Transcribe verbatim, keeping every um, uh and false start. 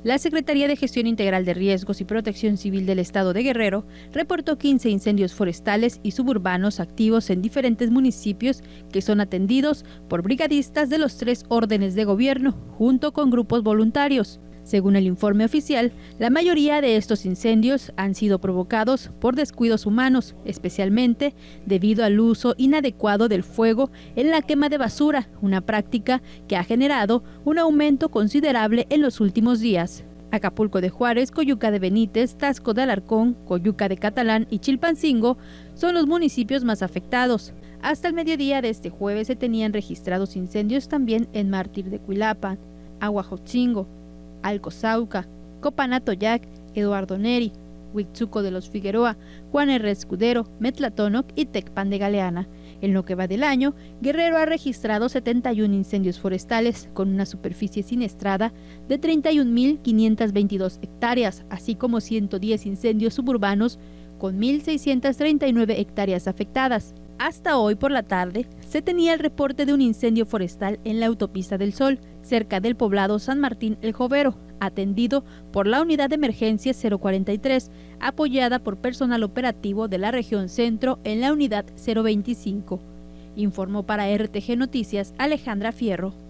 La Secretaría de Gestión Integral de Riesgos y Protección Civil del Estado de Guerrero reportó quince incendios forestales y suburbanos activos en diferentes municipios que son atendidos por brigadistas de los tres órdenes de gobierno, junto con grupos voluntarios. Según el informe oficial, la mayoría de estos incendios han sido provocados por descuidos humanos, especialmente debido al uso inadecuado del fuego en la quema de basura, una práctica que ha generado un aumento considerable en los últimos días. Acapulco de Juárez, Coyuca de Benítez, Taxco de Alarcón, Coyuca de Catalán y Chilpancingo son los municipios más afectados. Hasta el mediodía de este jueves se tenían registrados incendios también en Mártir de Cuilapa, Aguajotzingo, Alcozauca, Copanatoyac, Eduardo Neri, Huitzuco de los Figueroa, Juan R. Escudero, Metlatónoc y Tecpan de Galeana. En lo que va del año, Guerrero ha registrado setenta y un incendios forestales con una superficie siniestrada de treinta y un mil quinientas veintidós hectáreas, así como ciento diez incendios suburbanos con mil seiscientas treinta y nueve hectáreas afectadas. Hasta hoy por la tarde, se tenía el reporte de un incendio forestal en la Autopista del Sol, cerca del poblado San Martín El Jovero, atendido por la Unidad de Emergencia cero cuarenta y tres, apoyada por personal operativo de la región centro en la Unidad cero veinticinco. Informó para R T G Noticias Alejandra Fierro.